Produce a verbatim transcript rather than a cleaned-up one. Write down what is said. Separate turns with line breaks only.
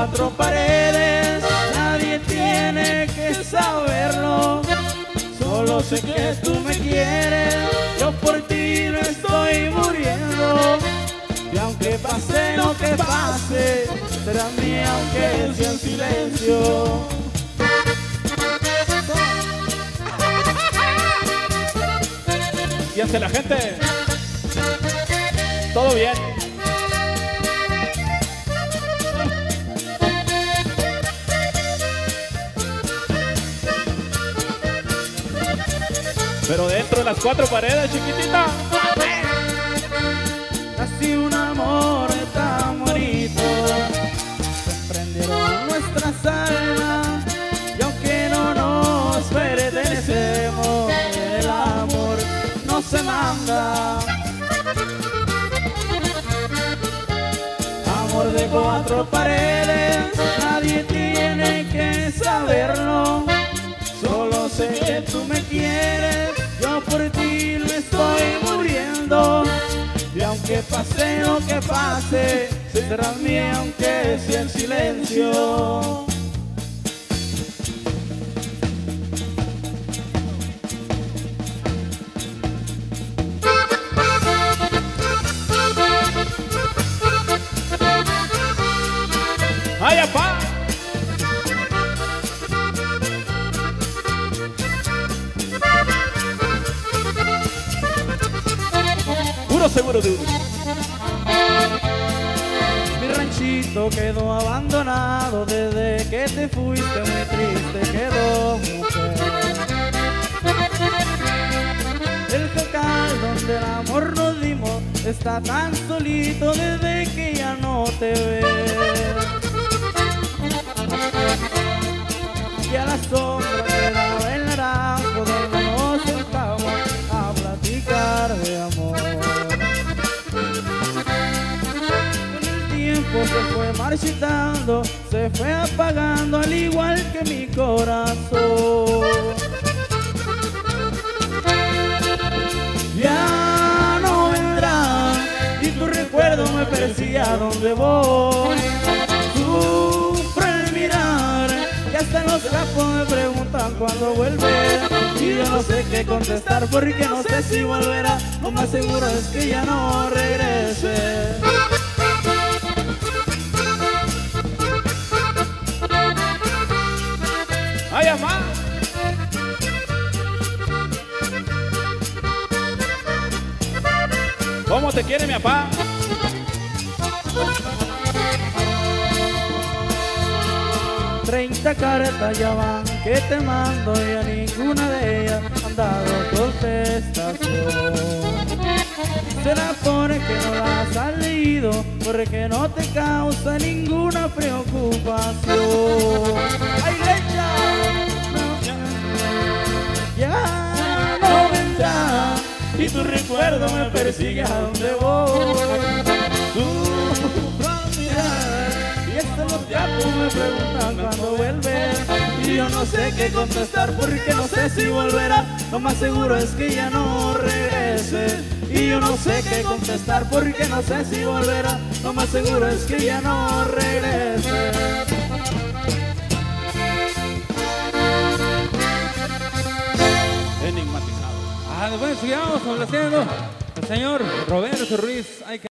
cuatro paredes, nadie tiene que saberlo. Solo sé que tú me quieres, yo por ti no estoy muriendo. Y aunque pase lo que pase, será mía aunque sea en silencio.
Y hace la gente. Todo bien. Pero dentro de las cuatro paredes, chiquitita.
Casi un amor tan bonito, se prendieron nuestras almas. Y aunque no nos pertenecemos, el amor no se manda. Amor de cuatro paredes, nadie tiene que saberlo. Solo sé que tú me quieres, yo por ti no estoy muriendo. Y aunque pase lo que pase, serás mía aunque sea en silencio.
¡Ay, apá! Puro seguro de uno.
Mi ranchito quedó abandonado desde que te fuiste, muy triste quedó, mujer. El jacal donde el amor nos dimos está tan solito desde que ya no te ve. Y a la sombra quedaba el naranjo donde nos sentamos a platicar de amor. Con el tiempo se fue marchitando, se fue apagando al igual que mi corazón. Ya no vendrá y tu recuerdo me persigue a donde voy. Sufro el mirar y hasta los capos me preguntan cuándo vuelve. Y yo no sé qué contestar porque no sé si volverá. Lo más seguro es que ya no regrese.
¡Ay, amá! ¿Cómo te quiere mi papá?
Treinta cartas ya van que te mando y a ninguna de ellas han dado contestación. Será porque no las has leído, porque no te causa ninguna preocupación. ¡Ay, lecha! Ya no vendrá y tu recuerdo me persigue a donde voy. Sufro al mirar y hasta los diablos me preguntan cuándo vuelve. Y yo no sé qué contestar porque no sé si volverá. Lo más seguro es que ya no regrese. Y yo no sé qué contestar porque no sé si volverá. Lo más seguro es que ya no regrese.
Enigmatizado.
Ah, bueno, sigamos complaciendo al señor Roberto Ruiz. Hay que